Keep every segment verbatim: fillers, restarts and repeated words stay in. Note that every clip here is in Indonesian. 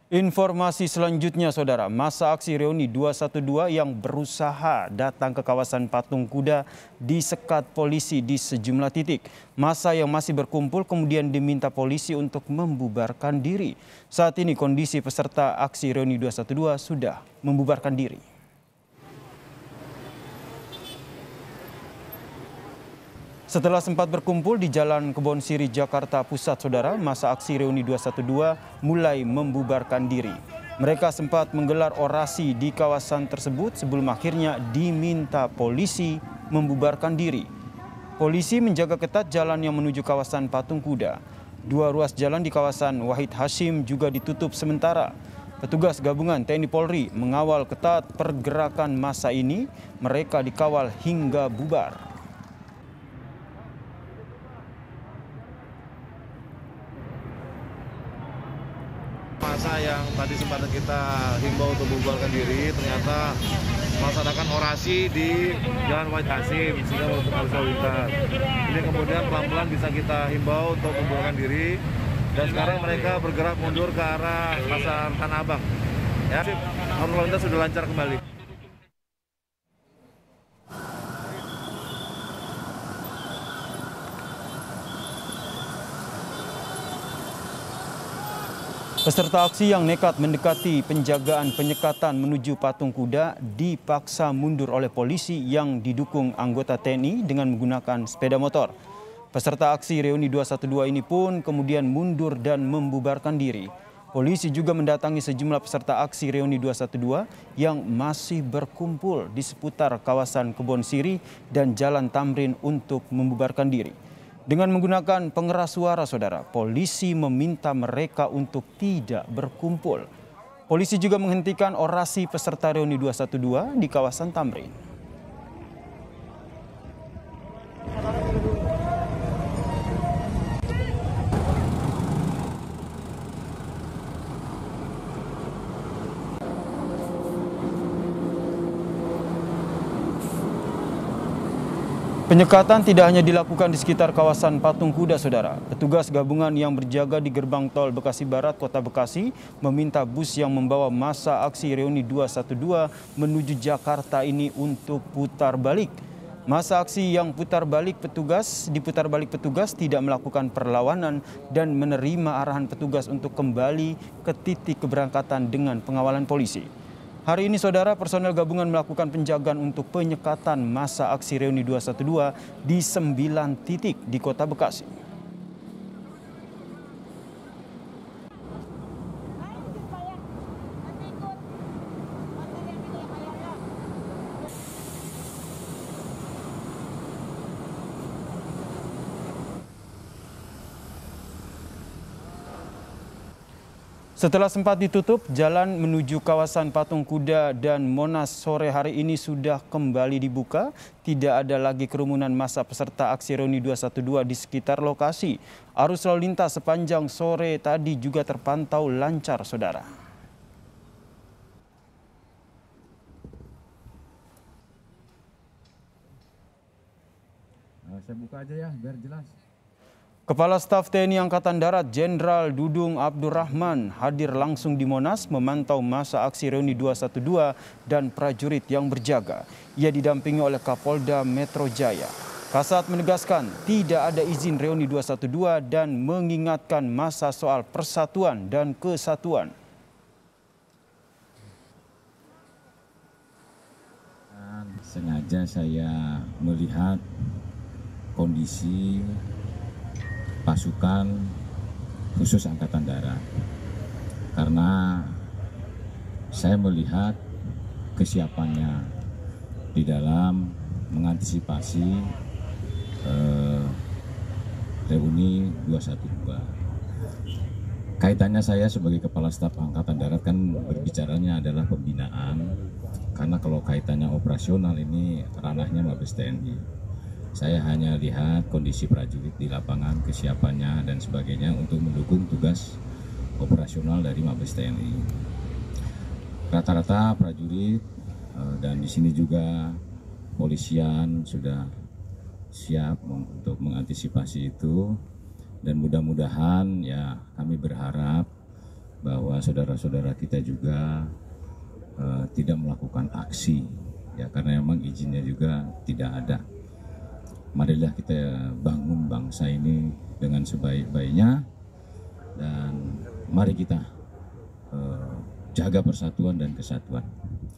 Informasi selanjutnya, Saudara, masa aksi reuni dua satu dua yang berusaha datang ke kawasan Patung Kuda disekat polisi di sejumlah titik. Masa yang masih berkumpul kemudian diminta polisi untuk membubarkan diri. Saat ini kondisi peserta aksi reuni dua satu dua sudah membubarkan diri. Setelah sempat berkumpul di Jalan Kebon Siri, Jakarta Pusat, Saudara, masa aksi reuni dua satu dua mulai membubarkan diri. Mereka sempat menggelar orasi di kawasan tersebut sebelum akhirnya diminta polisi membubarkan diri. Polisi menjaga ketat jalan yang menuju kawasan Patung Kuda. Dua ruas jalan di kawasan Wahid Hasyim juga ditutup sementara. Petugas gabungan T N I Polri mengawal ketat pergerakan massa ini. Mereka dikawal hingga bubar. Masa yang tadi sempat kita himbau untuk membubarkan diri ternyata melaksanakan orasi di Jalan Wahid Hasyim sehingga menutup arus lalu lintas. Ini kemudian pelan-pelan bisa kita himbau untuk membubarkan diri dan sekarang mereka bergerak mundur ke arah Pasar Tanah Abang. Ya, arus lalu lintas sudah lancar kembali. Peserta aksi yang nekat mendekati penjagaan penyekatan menuju Patung Kuda dipaksa mundur oleh polisi yang didukung anggota T N I dengan menggunakan sepeda motor. Peserta aksi reuni dua satu dua ini pun kemudian mundur dan membubarkan diri. Polisi juga mendatangi sejumlah peserta aksi reuni dua satu dua yang masih berkumpul di seputar kawasan Kebon Siri dan Jalan Tamrin untuk membubarkan diri. Dengan menggunakan pengeras suara, Saudara, polisi meminta mereka untuk tidak berkumpul. Polisi juga menghentikan orasi peserta reuni dua satu dua di kawasan Tamrin. Penyekatan tidak hanya dilakukan di sekitar kawasan Patung Kuda, Saudara. Petugas gabungan yang berjaga di gerbang tol Bekasi Barat, Kota Bekasi, meminta bus yang membawa massa aksi reuni dua satu dua menuju Jakarta ini untuk putar balik. Massa aksi yang putar balik petugas, diputar balik petugas tidak melakukan perlawanan dan menerima arahan petugas untuk kembali ke titik keberangkatan dengan pengawalan polisi. Hari ini, Saudara, personel gabungan melakukan penjagaan untuk penyekatan massa aksi reuni dua satu dua di sembilan titik di Kota Bekasi. Setelah sempat ditutup, jalan menuju kawasan Patung Kuda dan Monas sore hari ini sudah kembali dibuka. Tidak ada lagi kerumunan massa peserta aksi reuni dua satu dua di sekitar lokasi. Arus lalu lintas sepanjang sore tadi juga terpantau lancar, Saudara. Nah, saya buka aja ya, biar jelas. Kepala Staf T N I Angkatan Darat Jenderal Dudung Abdurrahman hadir langsung di Monas memantau masa aksi reuni dua satu dua dan prajurit yang berjaga. Ia didampingi oleh Kapolda Metro Jaya. Kasat menegaskan tidak ada izin reuni dua satu dua dan mengingatkan masa soal persatuan dan kesatuan. Sengaja saya melihat kondisi pasukan khusus Angkatan Darat karena saya melihat kesiapannya di dalam mengantisipasi eh, reuni dua satu dua. Kaitannya saya sebagai Kepala Staf Angkatan Darat kan berbicaranya adalah pembinaan, karena kalau kaitannya operasional ini ranahnya Mabes T N I. Saya hanya lihat kondisi prajurit di lapangan, kesiapannya dan sebagainya untuk mendukung tugas operasional dari Mabes T N I. Rata-rata prajurit dan di sini juga polisian sudah siap untuk mengantisipasi itu, dan mudah-mudahan ya kami berharap bahwa saudara-saudara kita juga uh, tidak melakukan aksi, ya karena memang izinnya juga tidak ada. Marilah kita bangun bangsa ini dengan sebaik-baiknya dan mari kita uh, jaga persatuan dan kesatuan.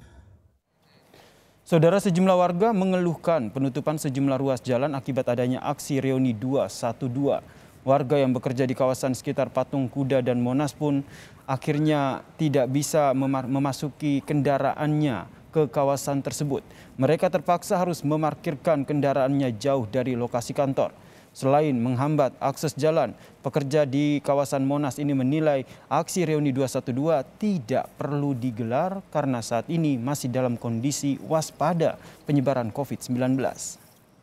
Saudara, sejumlah warga mengeluhkan penutupan sejumlah ruas jalan akibat adanya aksi reuni dua satu dua. Warga yang bekerja di kawasan sekitar Patung Kuda dan Monas pun akhirnya tidak bisa memasuki kendaraannya ke kawasan tersebut. Mereka terpaksa harus memarkirkan kendaraannya jauh dari lokasi kantor. Selain menghambat akses jalan, pekerja di kawasan Monas ini menilai aksi reuni dua satu dua tidak perlu digelar karena saat ini masih dalam kondisi waspada penyebaran covid sembilan belas.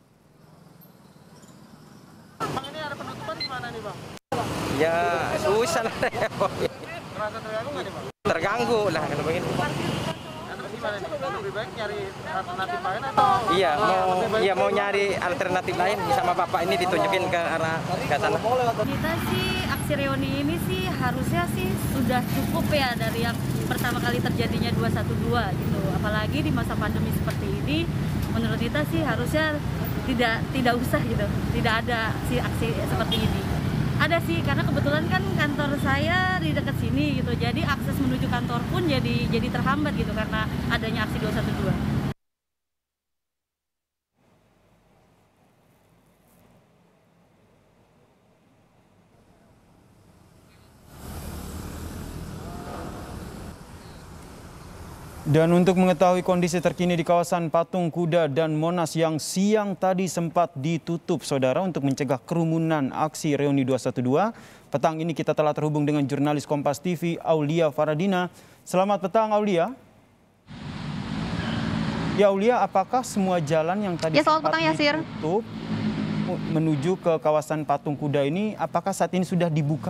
Bang, ini ada penutupan gimana nih, Bang? Ya susah lah ya. Merasa terganggu nggak nih, Bang? Terganggu lah kalau begini. Gimana nih? Lebih baik nyari alternatif lain atau? Iya mau iya mau nyari alternatif lain sama Bapak ini ditunjukin ke arah ke sana. Kita sih aksi reuni ini sih harusnya sih sudah cukup ya dari yang pertama kali terjadinya dua satu dua gitu. Apalagi di masa pandemi seperti ini, menurut kita sih harusnya tidak tidak usah gitu. Tidak ada si aksi seperti ini. Ada sih, karena kebetulan kan kantor saya di dekat sini gitu, jadi akses menuju kantor pun jadi jadi terhambat gitu karena adanya aksi dua satu dua. Dan untuk mengetahui kondisi terkini di kawasan Patung Kuda dan Monas yang siang tadi sempat ditutup, saudara, untuk mencegah kerumunan aksi reuni dua satu dua, petang ini kita telah terhubung dengan jurnalis Kompas T V Aulia Faradina. Selamat petang, Aulia. Ya, Aulia, apakah semua jalan yang tadi ya, sempat petang, ditutup menuju ke kawasan Patung Kuda ini, apakah saat ini sudah dibuka?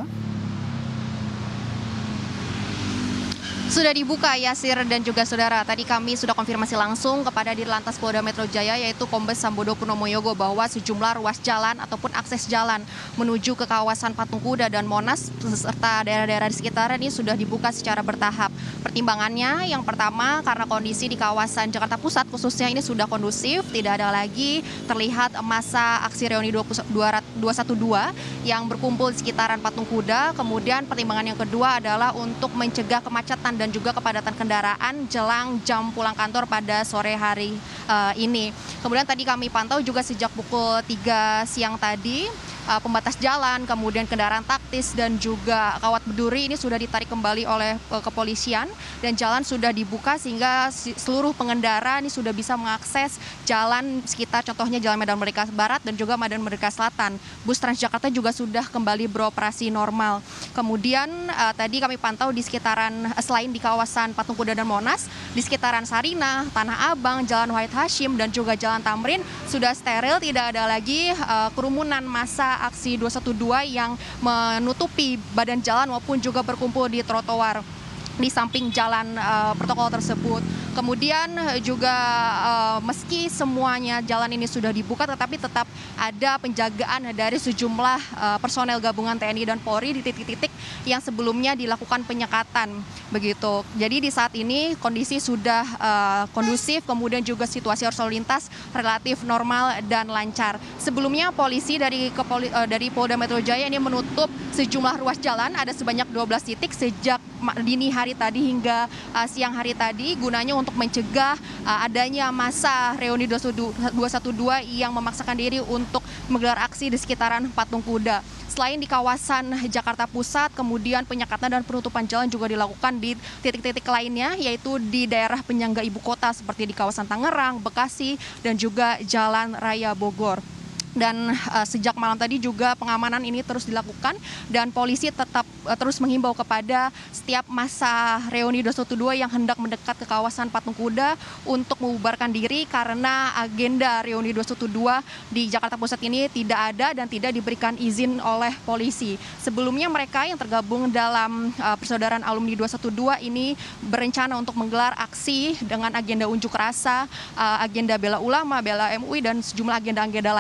Sudah dibuka, Yasir dan juga saudara. Tadi kami sudah konfirmasi langsung kepada Dirlantas Polda Metro Jaya yaitu Kombes Sambodo Purnomo Yogo bahwa sejumlah ruas jalan ataupun akses jalan menuju ke kawasan Patung Kuda dan Monas serta daerah-daerah di sekitaran ini sudah dibuka secara bertahap. Pertimbangannya yang pertama karena kondisi di kawasan Jakarta Pusat khususnya ini sudah kondusif, tidak ada lagi terlihat massa aksi reuni dua satu dua yang berkumpul di sekitaran Patung Kuda. Kemudian pertimbangan yang kedua adalah untuk mencegah kemacetan dan juga kepadatan kendaraan jelang jam pulang kantor pada sore hari uh, ini. Kemudian tadi kami pantau juga sejak pukul tiga siang tadi, uh, pembatas jalan, kemudian kendaraan taktis dan juga kawat berduri ini sudah ditarik kembali oleh uh, kepolisian dan jalan sudah dibuka sehingga seluruh pengendara ini sudah bisa mengakses jalan sekitar contohnya Jalan Medan Merdeka Barat dan juga Medan Merdeka Selatan. Bus Transjakarta juga sudah kembali beroperasi normal. Kemudian uh, tadi kami pantau di sekitaran uh, selain di kawasan Patung Kuda dan Monas, di sekitaran Sarinah, Tanah Abang, Jalan Wahid Hashim dan juga Jalan Tamrin sudah steril, tidak ada lagi uh, kerumunan massa aksi dua satu dua yang menutupi badan jalan maupun juga berkumpul di trotoar di samping jalan uh, protokol tersebut. Kemudian juga uh, meski semuanya jalan ini sudah dibuka, tetapi tetap ada penjagaan dari sejumlah uh, personel gabungan T N I dan Polri di titik-titik yang sebelumnya dilakukan penyekatan begitu. Jadi di saat ini kondisi sudah uh, kondusif, kemudian juga situasi arus lalu lintas relatif normal dan lancar. Sebelumnya polisi dari Kepoli, uh, dari Polda Metro Jaya ini menutup sejumlah ruas jalan, ada sebanyak dua belas titik sejak dini hari tadi hingga uh, siang hari tadi, gunanya untuk mencegah uh, adanya massa reuni dua satu dua yang memaksakan diri untuk menggelar aksi di sekitaran Patung Kuda. Selain di kawasan Jakarta Pusat, kemudian penyekatan dan penutupan jalan juga dilakukan di titik-titik lainnya, yaitu di daerah penyangga ibu kota seperti di kawasan Tangerang, Bekasi, dan juga Jalan Raya Bogor. Dan uh, sejak malam tadi juga pengamanan ini terus dilakukan dan polisi tetap uh, terus menghimbau kepada setiap massa reuni dua satu dua yang hendak mendekat ke kawasan Patung Kuda untuk membubarkan diri karena agenda reuni dua satu dua di Jakarta Pusat ini tidak ada dan tidak diberikan izin oleh polisi. Sebelumnya mereka yang tergabung dalam uh, persaudaraan alumni dua satu dua ini berencana untuk menggelar aksi dengan agenda unjuk rasa, uh, agenda bela ulama, bela M U I dan sejumlah agenda-agenda lainnya yang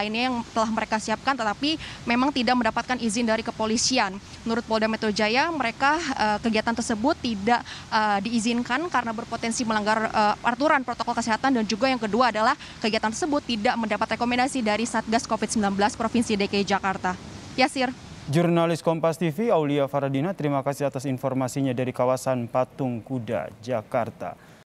telah mereka siapkan, tetapi memang tidak mendapatkan izin dari kepolisian. Menurut Polda Metro Jaya, mereka uh, kegiatan tersebut tidak uh, diizinkan karena berpotensi melanggar uh, aturan protokol kesehatan, dan juga yang kedua adalah kegiatan tersebut tidak mendapat rekomendasi dari Satgas covid sembilan belas Provinsi D K I Jakarta. Yasir. Jurnalis Kompas T V Aulia Faradina, terima kasih atas informasinya dari kawasan Patung Kuda, Jakarta.